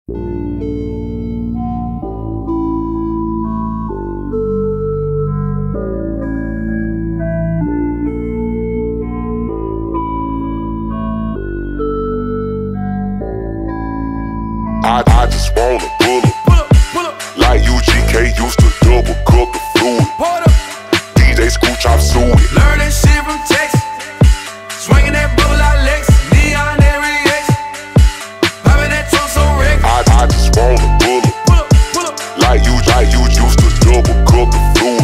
I just wanna pull up like UGK used to double cup the fluid. DJ Screw Chop Suey. Learning shit from Texas, swinging that bubble like Lex, neon every X, popping that trunk so wreck. I just wanna pull up like you used to double cup the fluid.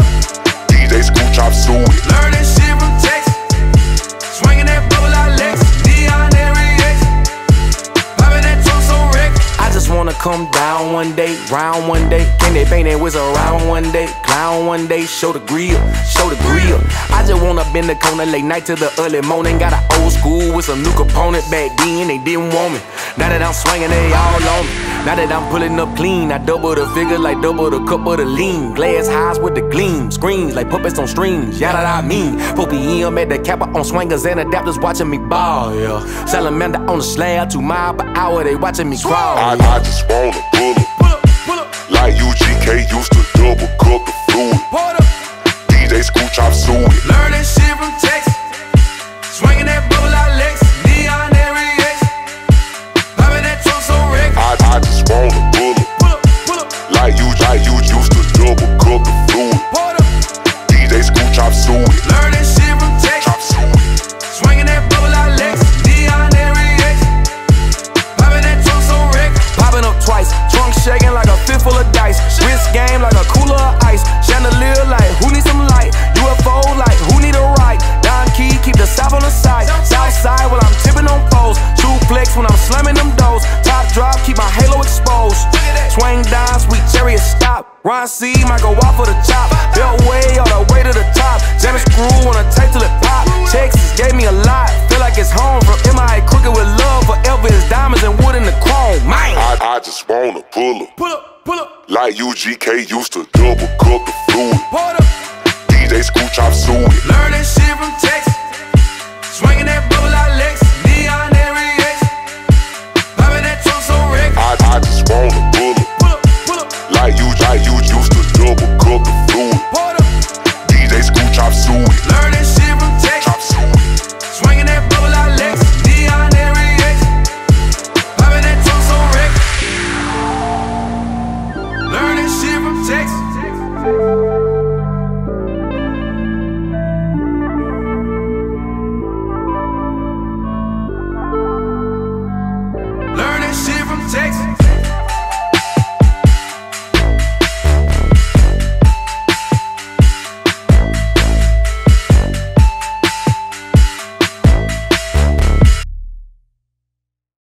DJ Screw Chop Suey. Learning shit from Texas, swinging that bubble like Lex, neon every X, popping that trunk so wreck. I just wanna come down one day, round one day, candy paint and whiz around one day, clown one day, show the grill, show the grill. I just wanna bend the corner late night till the early morning. Got an old school with some new component. Back then they didn't want me. Now that I'm swinging, they all on me. Now that I'm pulling up clean, I double the figure like double the cup of the lean. Glass highs with the gleam, screens like puppets on strings. Yeah, that I mean. 4 PM at the Kappa on swingers and adapters watching me ball. Yeah, salamander on the slab, 2 miles per hour, they watching me crawl. I just wanna pull up like UGK used to double cup the fluid. DJ Screw Chop Suey. Learning shit from Texas, swinging that bubble like Lex, neon every X, popping that trunk so wreck. I just wanna pull up like you used to double cup the fluid. DJ Screw Chop Suey. Learning shit from Texas, swinging that bubble like Lex, neon every X, popping that trunk so wreck. Popping up twice, trunk shaking like a fist full of dice, wrist game like a cooler of ice, chandelier like who needs some light, UFO like who need a ride, Don Key keep the south on the side, south side while I'm tipping on foes, true flex when I'm slamming them doors, top drop keep my halo exposed, swing down sweet chariot stop, Ron C might go off for the chop, belt way all the way to the top, jam and screw wanna take till it pop, Texas gave me a lot, feel like it's home, from MIA crooked with love, forever is diamonds and wood in the chrome, man. I just wanna pull up like UGK used to double cup the fluid. DJ Screw Chop Suey. Learning shit from Texas.